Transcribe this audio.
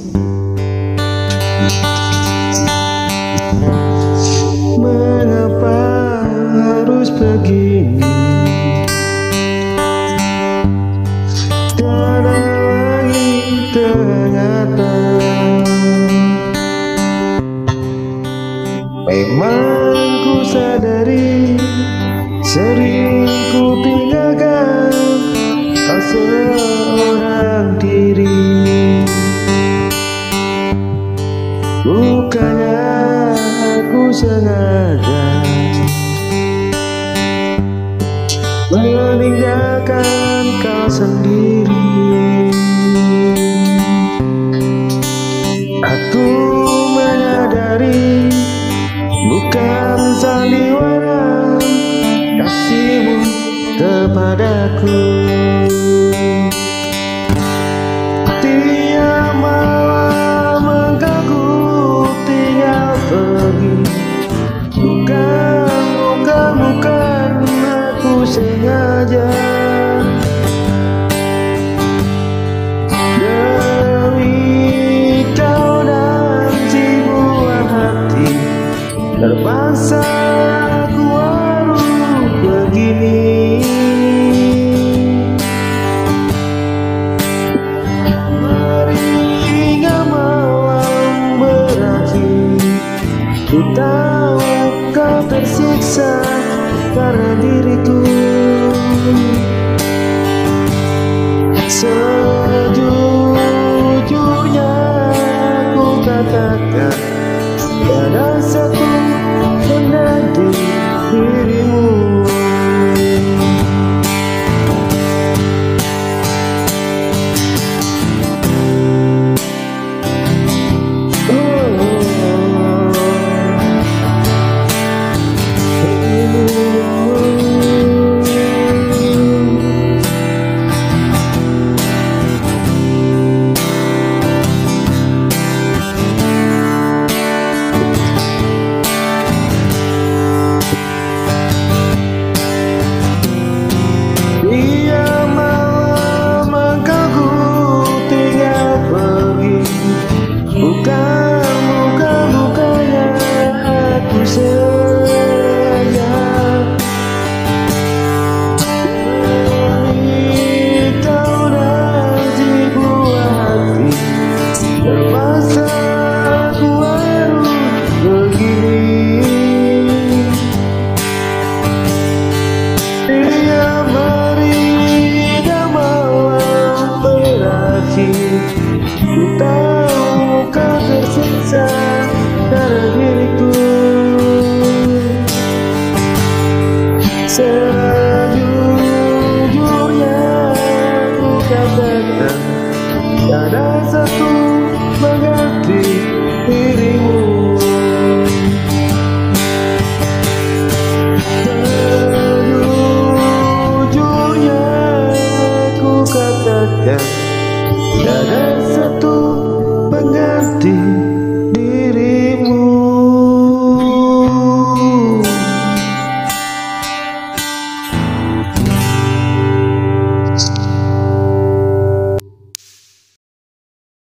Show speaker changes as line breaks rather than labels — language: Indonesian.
Mengapa harus begini? Karena langit ternyata memang ku sadari sering ku tinggalkan kau seorang diri. Bukannya aku sengaja meninggalkan kau sendiri. Aku menyadari bukan sandiwara kasihmu kepadaku. Tiap malam engkau ku tinggal pergi. Bukan aku sengaja. Demi kau dan jiwa hati terpaksa aku harus begini. Mari hingga malam berakhir, ku tahu kau tersiksa karena diriku. Sejujurnya aku katakan tiada satu pengganti dirimu. Bukannya aku sengaja. Demi kau dan jiwa hati terpaksa aku harus begini. Tiap hari dan malam berakhir, ku tahu kau tersiksa karena diriku. Sejujurnya ku katakan tiada satu mengganti dirimu. Sejujurnya ku katakan tiada satu pengganti